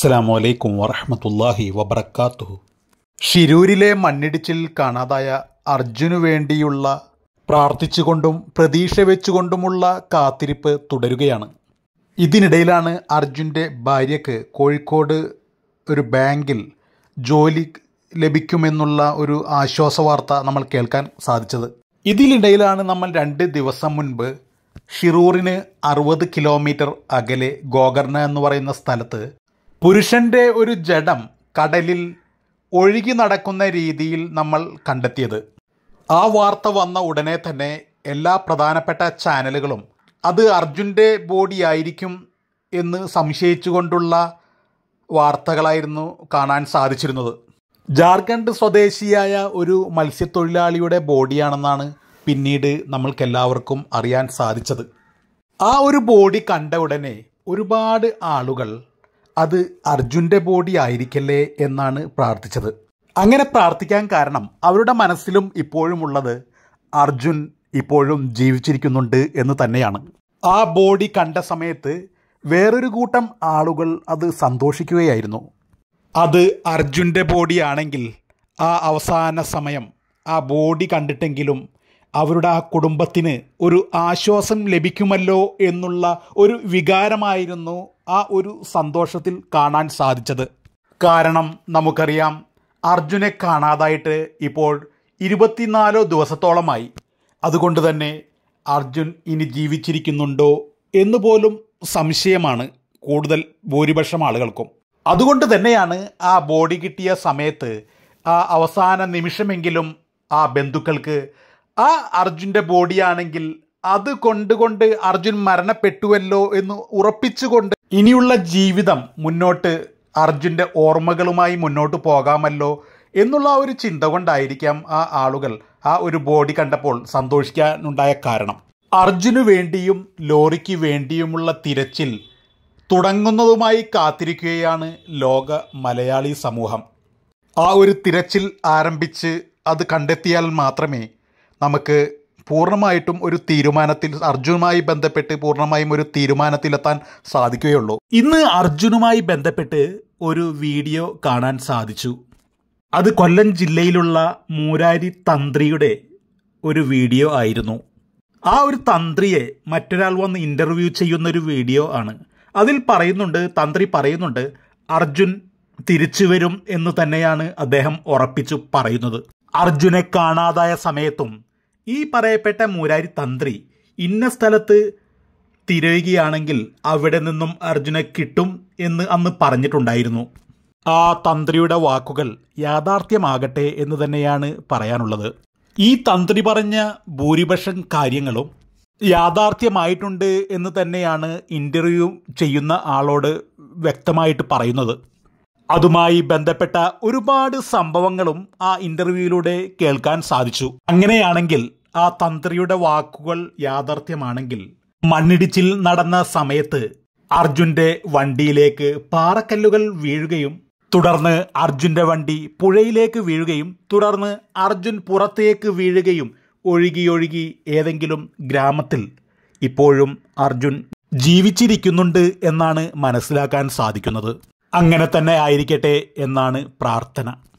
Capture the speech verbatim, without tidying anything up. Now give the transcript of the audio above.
അസ്സലാമു അലൈക്കും വറഹ്മത്തുള്ളാഹി വബറകാതുഹു. ഷിരൂരിലെ മണ്ണിടിച്ചിൽ കാണാതായ അർജുനു വേണ്ടിയുള്ള പ്രാർത്ഥിച്ചുകൊണ്ടും പ്രതീക്ഷ വെച്ചുകൊണ്ടുമുള്ള കാത്തിരിപ്പ് തുടരുകയാണ്. ഇതിനിടയിലാണ് അർജുൻ്റെ ഭാര്യയ്ക്ക് കോഴിക്കോട് ഒരു ബാങ്കിൽ ജോലി ലഭിക്കുമെന്നുള്ള ഒരു ആശ്വാസ വാർത്ത നമ്മൾ കേൾക്കാൻ സാധിച്ചത്. ഇതിനിടയിലാണ് നമ്മൾ രണ്ട് ദിവസം മുൻപ് ഷിറൂറിന് അറുപത് കിലോമീറ്റർ അകലെ ഗോകർണ എന്ന് പറയുന്ന സ്ഥലത്ത് പുരുഷൻ്റെ ഒരു ജഡം കടലിൽ ഒഴുകി നടക്കുന്ന രീതിയിൽ നമ്മൾ കണ്ടെത്തിയത്. ആ വാർത്ത വന്ന ഉടനെ തന്നെ എല്ലാ പ്രധാനപ്പെട്ട ചാനലുകളും അത് അർജുൻ്റെ ബോഡി ആയിരിക്കും എന്ന് സംശയിച്ചുകൊണ്ടുള്ള വാർത്തകളായിരുന്നു കാണാൻ സാധിച്ചിരുന്നത്. ജാർഖണ്ഡ് സ്വദേശിയായ ഒരു മത്സ്യത്തൊഴിലാളിയുടെ ബോഡിയാണെന്നാണ് പിന്നീട് നമ്മൾക്കെല്ലാവർക്കും അറിയാൻ സാധിച്ചത്. ആ ഒരു ബോഡി കണ്ട ഉടനെ ഒരുപാട് ആളുകൾ അത് അർജുൻ്റെ ബോഡി ആയിരിക്കല്ലേ എന്നാണ് പ്രാർത്ഥിച്ചത്. അങ്ങനെ പ്രാർത്ഥിക്കാൻ കാരണം അവരുടെ മനസ്സിലും ഇപ്പോഴും ഉള്ളത് അർജുൻ ഇപ്പോഴും ജീവിച്ചിരിക്കുന്നുണ്ട് എന്ന് തന്നെയാണ്. ആ ബോഡി കണ്ട സമയത്ത് വേറൊരു കൂട്ടം ആളുകൾ അത് സന്തോഷിക്കുകയായിരുന്നു. അത് അർജുൻ്റെ ബോഡി ആണെങ്കിൽ ആ അവസാന സമയം ആ ബോഡി കണ്ടിട്ടെങ്കിലും അവരുടെ ആ കുടുംബത്തിന് ഒരു ആശ്വാസം ലഭിക്കുമല്ലോ എന്നുള്ള ഒരു വികാരമായിരുന്നു ആ ഒരു സന്തോഷത്തിൽ കാണാൻ സാധിച്ചത്. കാരണം നമുക്കറിയാം, അർജുനെ കാണാതായിട്ട് ഇപ്പോൾ ഇരുപത്തിനാലോ ദിവസത്തോളമായി. അതുകൊണ്ട് തന്നെ അർജുൻ ഇനി ജീവിച്ചിരിക്കുന്നുണ്ടോ എന്ന് പോലും സംശയമാണ് കൂടുതൽ ഭൂരിപക്ഷം ആളുകൾക്കും. അതുകൊണ്ട് തന്നെയാണ് ആ ബോഡി കിട്ടിയ സമയത്ത് ആ അവസാന നിമിഷമെങ്കിലും ആ ബന്ധുക്കൾക്ക് ആ അർജുൻ്റെ ബോഡിയാണെങ്കിൽ അത് കൊണ്ടുകൊണ്ട് അർജുൻ മരണപ്പെട്ടുവല്ലോ എന്ന് ഉറപ്പിച്ചുകൊണ്ട് ഇനിയുള്ള ജീവിതം മുന്നോട്ട് അർജുൻ്റെ ഓർമ്മകളുമായി മുന്നോട്ട് പോകാമല്ലോ എന്നുള്ള ഒരു ചിന്ത കൊണ്ടായിരിക്കാം ആ ആളുകൾ ആ ഒരു ബോഡി കണ്ടപ്പോൾ സന്തോഷിക്കാനുണ്ടായ കാരണം. അർജുനു വേണ്ടിയും ലോറിക്ക് വേണ്ടിയുമുള്ള തിരച്ചിൽ തുടങ്ങുന്നതുമായി കാത്തിരിക്കുകയാണ് ലോക മലയാളി സമൂഹം. ആ ഒരു തിരച്ചിൽ ആരംഭിച്ച് അത് കണ്ടെത്തിയാൽ മാത്രമേ നമുക്ക് പൂർണ്ണമായിട്ടും ഒരു തീരുമാനത്തിൽ അർജുനുമായി ബന്ധപ്പെട്ട് പൂർണ്ണമായും ഒരു തീരുമാനത്തിലെത്താൻ സാധിക്കുകയുള്ളൂ. ഇന്ന് അർജുനുമായി ബന്ധപ്പെട്ട് ഒരു വീഡിയോ കാണാൻ സാധിച്ചു. അത് കൊല്ലം ജില്ലയിലുള്ള മൂരാരി തന്ത്രിയുടെ ഒരു വീഡിയോ ആയിരുന്നു. ആ ഒരു തന്ത്രിയെ മറ്റൊരാൾ വന്ന് ഇൻ്റർവ്യൂ ചെയ്യുന്നൊരു വീഡിയോ ആണ്. അതിൽ പറയുന്നുണ്ട്, തന്ത്രി പറയുന്നുണ്ട്, അർജുൻ തിരിച്ചു വരും എന്ന് തന്നെയാണ് അദ്ദേഹം ഉറപ്പിച്ചു പറയുന്നത്. അർജുനെ കാണാതായ സമയത്തും ഈ പറയപ്പെട്ട മൂരാരി തന്ത്രി ഇന്ന സ്ഥലത്ത് തിരയുകയാണെങ്കിൽ അവിടെ നിന്നും അർജുനെ കിട്ടും എന്ന് അന്ന് പറഞ്ഞിട്ടുണ്ടായിരുന്നു. ആ തന്ത്രിയുടെ വാക്കുകൾ യാഥാർത്ഥ്യമാകട്ടെ എന്ന് തന്നെയാണ് പറയാനുള്ളത്. ഈ തന്ത്രി പറഞ്ഞ ഭൂരിപക്ഷം കാര്യങ്ങളും യാഥാർത്ഥ്യമായിട്ടുണ്ട് എന്ന് തന്നെയാണ് ഇൻ്റർവ്യൂ ചെയ്യുന്ന ആളോട് വ്യക്തമായിട്ട് പറയുന്നത്. അതുമായി ബന്ധപ്പെട്ട ഒരുപാട് സംഭവങ്ങളും ആ ഇൻ്റർവ്യൂയിലൂടെ കേൾക്കാൻ സാധിച്ചു. അങ്ങനെയാണെങ്കിൽ ആ തന്ത്രിയുടെ വാക്കുകൾ യാഥാർത്ഥ്യമാണെങ്കിൽ മണ്ണിടിച്ചിൽ നടന്ന സമയത്ത് അർജുൻ്റെ വണ്ടിയിലേക്ക് പാറക്കല്ലുകൾ വീഴുകയും തുടർന്ന് അർജുൻ്റെ വണ്ടി പുഴയിലേക്ക് വീഴുകയും തുടർന്ന് അർജുൻ പുറത്തേക്ക് വീഴുകയും ഒഴുകി ഒഴുകി ഏതെങ്കിലും ഗ്രാമത്തിൽ ഇപ്പോഴും അർജുൻ ജീവിച്ചിരിക്കുന്നുണ്ട് എന്നാണ് മനസ്സിലാക്കാൻ സാധിക്കുന്നത്. അങ്ങനെ തന്നെ ആയിരിക്കട്ടെ എന്നാണ് പ്രാർത്ഥന.